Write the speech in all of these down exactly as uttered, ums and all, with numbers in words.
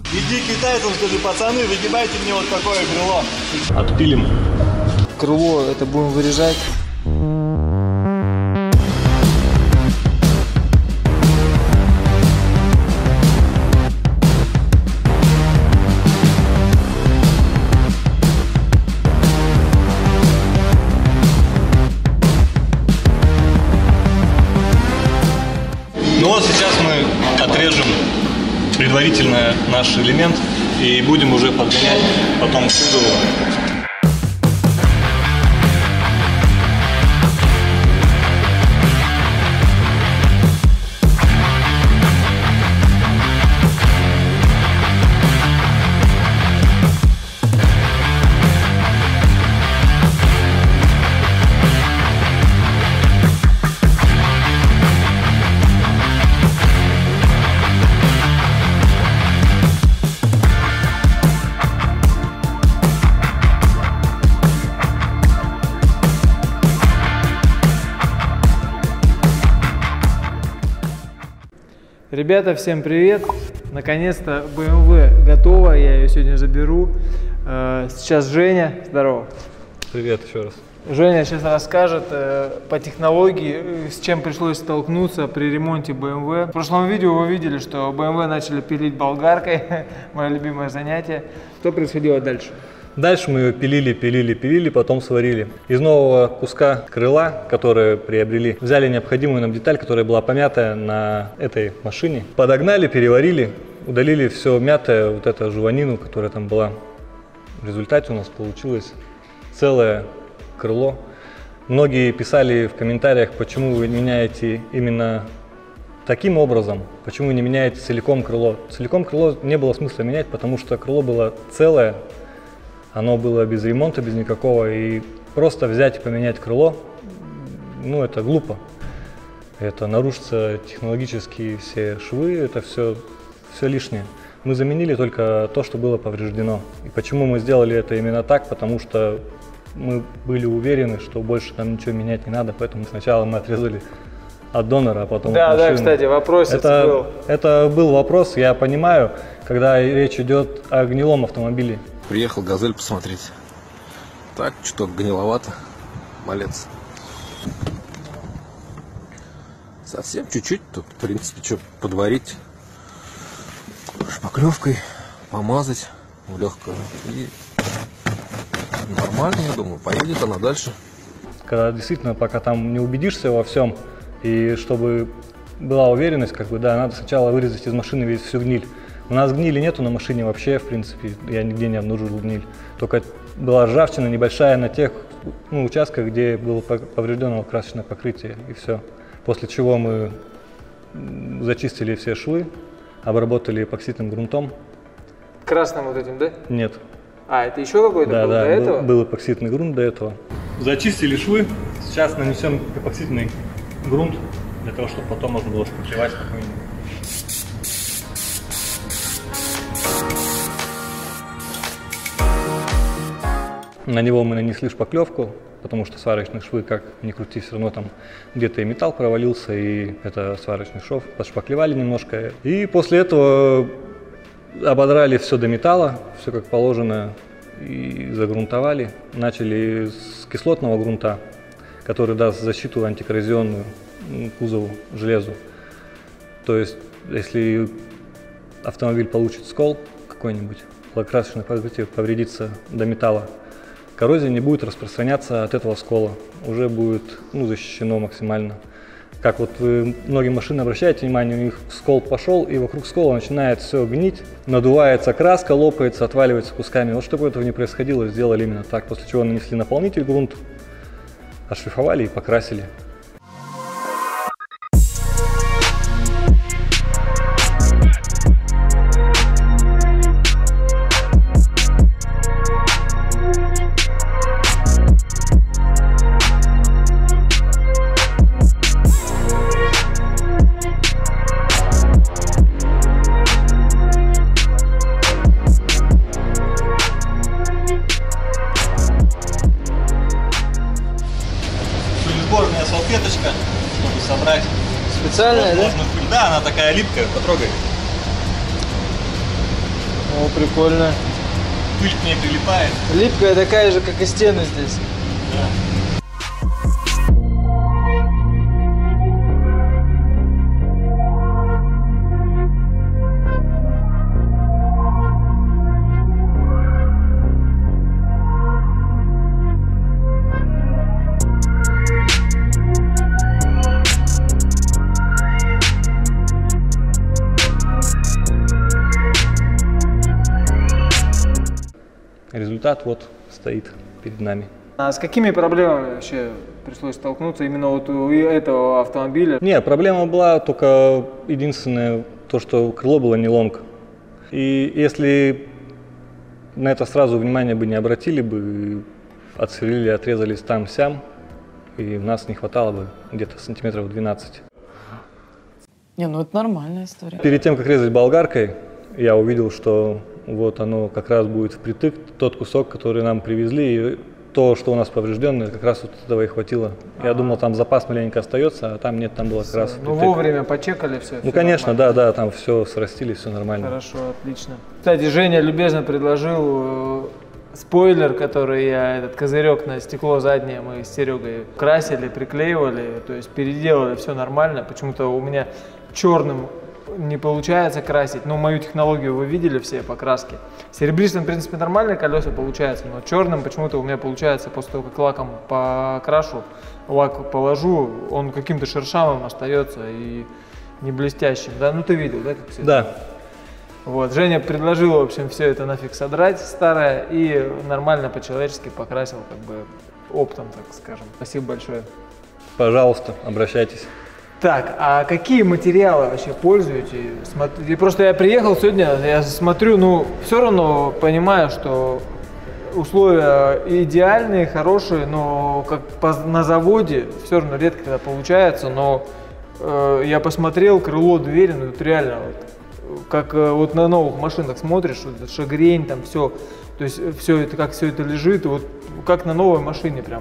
Иди китайцам, скажи, пацаны, выгибайте мне вот такое крыло. Отпилим. Крыло это будем вырезать. Ну вот сейчас мы отрежем предварительно наш элемент и будем уже подгонять потом к кузову. Ребята, всем привет! Наконец-то бэ эм вэ готова, я ее сегодня заберу. Сейчас Женя, здорово. Привет еще раз. Женя сейчас расскажет по технологии, с чем пришлось столкнуться при ремонте бэ эм вэ. В прошлом видео вы видели, что бэ эм вэ начали пилить болгаркой, мое любимое занятие. Что происходило дальше? Дальше мы ее пилили, пилили, пилили, потом сварили. Из нового куска крыла, которое приобрели, взяли необходимую нам деталь, которая была помятая на этой машине. Подогнали, переварили, удалили все мятое, вот эту жеванину, которая там была. В результате у нас получилось целое крыло. Многие писали в комментариях, почему вы меняете именно таким образом, почему вы не меняете целиком крыло. Целиком крыло не было смысла менять, потому что крыло было целое. Оно было без ремонта, без никакого, и просто взять и поменять крыло, ну это глупо. Это нарушатся технологические все швы, это все, все лишнее. Мы заменили только то, что было повреждено. И почему мы сделали это именно так? Потому что мы были уверены, что больше там ничего менять не надо, поэтому сначала мы отрезали от донора, а потом да, от машины. Да, кстати, вопрос это был. Это был вопрос, я понимаю, когда речь идет о гнилом автомобиле. Приехал «Газель» посмотреть. Так, что-то гниловато. Малец. Совсем чуть-чуть. Тут, в принципе, что подварить. Шпаклевкой помазать в легкую. И нормально, я думаю, поедет она дальше. Когда действительно, пока там не убедишься во всем, и чтобы была уверенность, как бы, да, надо сначала вырезать из машины весь всю гниль. У нас гнили нету на машине вообще, в принципе, я нигде не обнаружил гниль. Только была ржавчина небольшая на тех ну, участках, где было повреждено красочное покрытие, и все. После чего мы зачистили все швы, обработали эпоксидным грунтом. Красным вот этим, да? Нет. А, это еще какой-то да, был да, до был, этого? был эпоксидный грунт до этого. Зачистили швы, сейчас нанесем эпоксидный грунт, для того, чтобы потом можно было шпаклевать спокойно. На него мы нанесли шпаклевку, потому что сварочные швы, как ни крути, все равно там где-то и металл провалился, и это сварочный шов. Подшпаклевали немножко. И после этого ободрали все до металла, все как положено, и загрунтовали. Начали с кислотного грунта, который даст защиту антикоррозионную кузову, железу. То есть, если автомобиль получит скол какой-нибудь, красочное покрытие повредится до металла, коррозия не будет распространяться от этого скола, уже будет ну, защищено максимально. Как вот вы многие машины обращаете внимание, у них скол пошел, и вокруг скола начинает все гнить, надувается краска, лопается, отваливается кусками. Вот чтобы этого не происходило, сделали именно так, после чего нанесли наполнитель грунт, отшлифовали и покрасили. Сборная салфеточка, чтобы собрать. Специальная, да? Да, она такая липкая, потрогай. прикольно. Пыль к ней прилипает. Липкая такая же, как и стены здесь. Да. Результат вот стоит перед нами. А с какими проблемами вообще пришлось столкнуться именно вот у этого автомобиля? Не, проблема была только единственная, то, что крыло было не лонг. И если на это сразу внимание бы не обратили бы, отсверлили, отрезались там-сям, и у нас не хватало бы где-то сантиметров двенадцать. Не, ну это нормальная история. Перед тем, как резать болгаркой, я увидел, что вот оно как раз будет впритык, тот кусок, который нам привезли, и то, что у нас поврежденное, как раз вот этого и хватило. Я думал, там запас маленько остается, а там нет, там было как раз впритык. Ну вовремя почекали все? Ну конечно, да, да, там все срастили, все нормально. Хорошо, отлично. Кстати, Женя любезно предложил э, спойлер, который я, этот козырек на стекло заднее мы с Серегой красили, приклеивали, то есть переделали, все нормально. Почему-то у меня черным не получается красить, но мою технологию вы видели все покраски. Серебристым, в принципе, нормальные колеса получаются, но черным почему-то у меня получается после того, как лаком покрашу, лак положу, он каким-то шершавым остается и не блестящим. Да, ну ты видел, да, как все? Да. Вот, Женя предложил, в общем, все это нафиг содрать старое и нормально по-человечески покрасил, как бы оптом, так скажем. Спасибо большое. Пожалуйста, обращайтесь. Так, а какие материалы вообще пользуете? Смотри, просто я приехал сегодня, я смотрю, ну, все равно понимаю, что условия идеальные, хорошие, но как по, на заводе все равно редко когда получается, но э, я посмотрел крыло, двери, ну, это реально, вот, как э, вот на новых машинах смотришь, вот, шагрень, там все, то есть все это, как все это лежит, вот как на новой машине прям.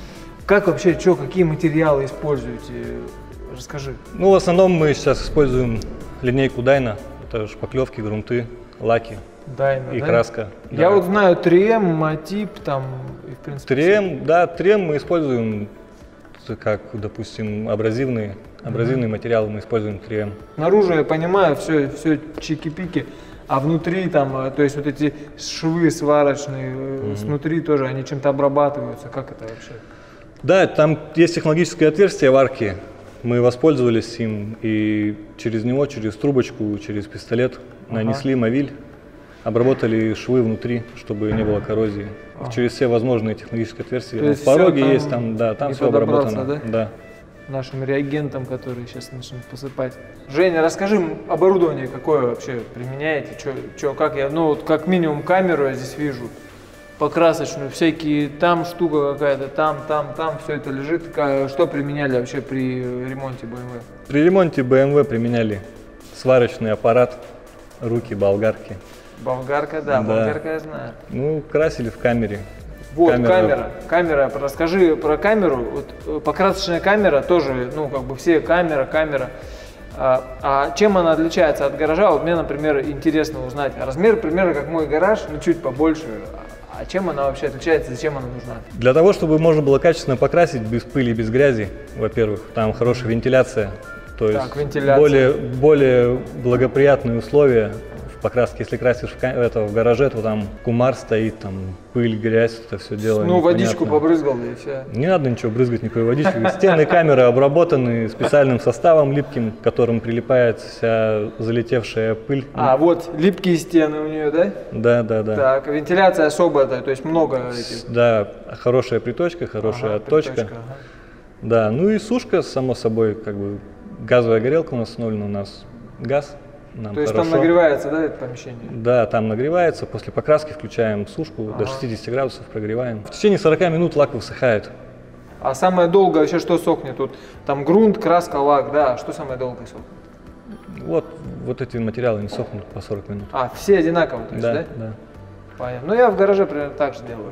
Как вообще, что, какие материалы используете? Расскажи. Ну, в основном мы сейчас используем линейку Dyna. Это шпаклевки, грунты, лаки Dyna, и да? краска. Я да. вот знаю три эм, Мотип, там, и в принципе... три эм, да, три эм мы используем, как, допустим, абразивные, абразивные mm-hmm. материалы мы используем три эм. Снаружи, я понимаю, все, все чики-пики, а внутри там, то есть вот эти швы сварочные, mm-hmm. снутри тоже, они чем-то обрабатываются, как это вообще? Да, там есть технологическое отверстие в арке. Мы воспользовались им и через него, через трубочку, через пистолет ага. нанесли мовиль, обработали швы внутри, чтобы не было коррозии. Ага. Через все возможные технологические отверстия. В пороге там есть, там, да, там все обработано. Да? Да. Нашим реагентом, который сейчас начнем посыпать. Женя, расскажи, оборудование какое вообще применяете? Чё, чё, как я, ну вот как минимум камеру я здесь вижу. Покрасочную, всякие, там штука какая-то, там, там, там, все это лежит. Что применяли вообще при ремонте бэ эм вэ? При ремонте бэ эм вэ применяли сварочный аппарат, руки, болгарки. Болгарка, да, да. Болгарка я знаю. Ну, красили в камере. Вот, камера. камера, камера, расскажи про камеру. Вот, покрасочная камера тоже, ну, как бы все камера, камера. А, а чем она отличается от гаража? Вот мне, например, интересно узнать. Размер примерно как мой гараж, но чуть побольше. А чем она вообще отличается, зачем она нужна? Для того, чтобы можно было качественно покрасить без пыли, без грязи, во-первых, там хорошая вентиляция, то есть так, вентиляция. Более, более благоприятные условия в покраске. Если красишь в, это, в гараже, то там кумар стоит, там пыль, грязь, это все дело. Ну, непонятно. водичку побрызгал, да и все. Не надо ничего брызгать, никакой водички. Стены камеры обработаны специальным составом липким, к которым прилипает вся залетевшая пыль. А, вот липкие стены у нее, да? Да, да, да. Так, вентиляция особая, то есть много этих. Да, хорошая приточка, хорошая ага, отточка. Приточка, ага. Да, ну и сушка, само собой, как бы газовая горелка у нас установлена, у нас газ. Нам То есть хорошо. там нагревается, да, это помещение? Да, там нагревается. После покраски включаем сушку, ага. до шестидесяти градусов прогреваем. В течение сорока минут лак высыхает. А самое долгое вообще что сохнет? Тут там грунт, краска, лак, да. Что самое долгое сохнет? Вот, вот эти материалы не сохнут по сорок минут. А, все одинаковые, то есть, да? Да, да. Понятно. Ну, я в гараже примерно так же делаю.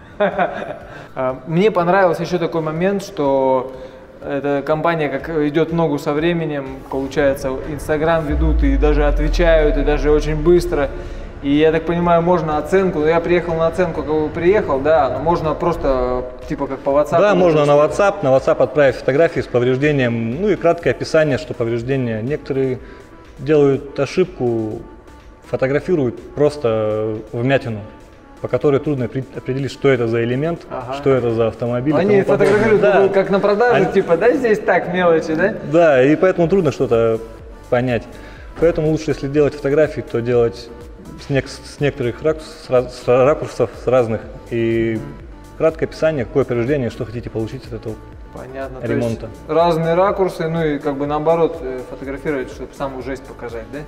Мне понравился еще такой момент, что эта компания как идет в ногу со временем, получается, Инстаграм ведут и даже отвечают, и даже очень быстро. И я так понимаю, можно оценку, ну, я приехал на оценку, как бы приехал, да, но можно просто, типа, как по WhatsApp. Да, можно на WhatsApp, на WhatsApp отправить фотографии с повреждением, ну и краткое описание, что повреждение. Некоторые делают ошибку, фотографируют просто вмятину, по которой трудно определить, что это за элемент, ага. что это за автомобиль. Они фотографируют, да. как на продаже, Они... типа, да, здесь так, мелочи, да? Да, и поэтому трудно что-то понять. Поэтому лучше, если делать фотографии, то делать с, не... с некоторых ракурсов, с ракурсов, с разных. И краткое описание, какое повреждение, что хотите получить от этого Понятно. ремонта. То есть разные ракурсы, ну и как бы наоборот фотографировать, чтобы саму жесть показать, да?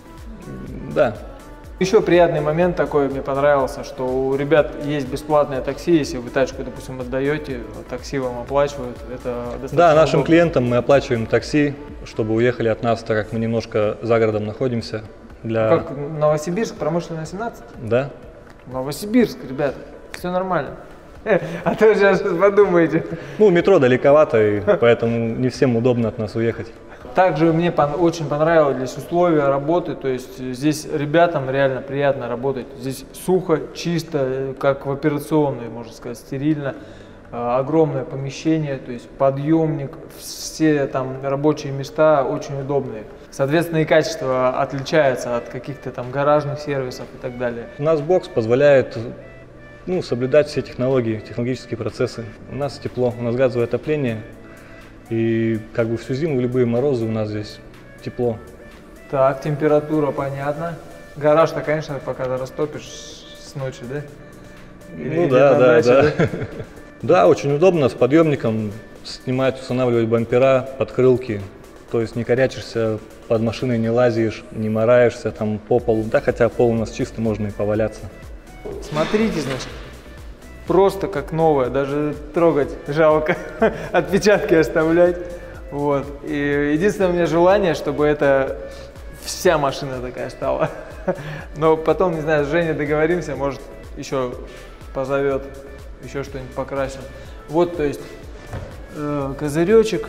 Да. Еще приятный момент такой мне понравился, что у ребят есть бесплатное такси, если вы тачку, допустим, отдаете, такси вам оплачивают, это достаточно Да, нашим удобно. клиентам мы оплачиваем такси, чтобы уехали от нас, так как мы немножко за городом находимся. Для... Как Новосибирск, промышленная семнадцать? Да. Новосибирск, ребята, все нормально. А то сейчас подумаете. Ну, метро далековато, и поэтому не всем удобно от нас уехать. Также мне пон- очень понравились условия работы, то есть здесь ребятам реально приятно работать. Здесь сухо, чисто, как в операционной, можно сказать, стерильно. Э, огромное помещение, то есть подъемник, все там рабочие места очень удобные. Соответственно, и качество отличается от каких-то там гаражных сервисов и так далее. У нас бокс позволяет ну, соблюдать все технологии, технологические процессы. У нас тепло, у нас газовое отопление. И как бы всю зиму, в любые морозы у нас здесь тепло. Так, температура понятна. Гараж-то, конечно, пока растопишь с ночи, да? Или, ну или да, да, даче, да. да. Да, очень удобно с подъемником снимать, устанавливать бампера, подкрылки. То есть не корячишься, под машиной не лазишь, не мораешься там по полу. Да, хотя пол у нас чистый, можно и поваляться. Смотрите, значит. Просто как новое, даже трогать жалко, отпечатки оставлять. Вот. И единственное у меня желание, чтобы это вся машина такая стала. Но потом, не знаю, с Женей договоримся, может еще позовет, еще что-нибудь покрасим. Вот, то есть э, козыречек,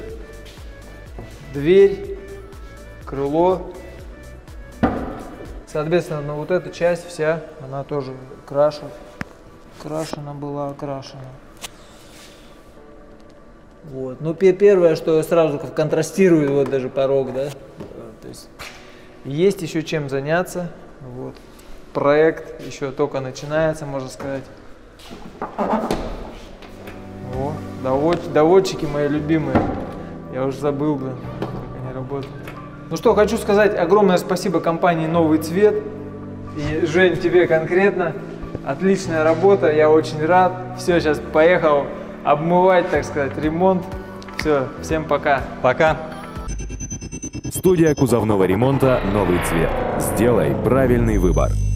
дверь, крыло. Соответственно, на вот эта часть вся, она тоже крашена. Крашена была, окрашена. Вот. Ну, первое, что сразу контрастирует, вот даже порог, да. То есть есть еще чем заняться. Вот. Проект еще только начинается, можно сказать. О, довод, доводчики мои любимые. Я уже забыл, блин, как они работают. Ну что, хочу сказать огромное спасибо компании «Новый цвет». И, Жень, тебе конкретно. Отличная работа, я очень рад. Все, сейчас поехал обмывать, так сказать, ремонт. Все, всем пока. Пока. Студия кузовного ремонта «Новый цвет». Сделай правильный выбор.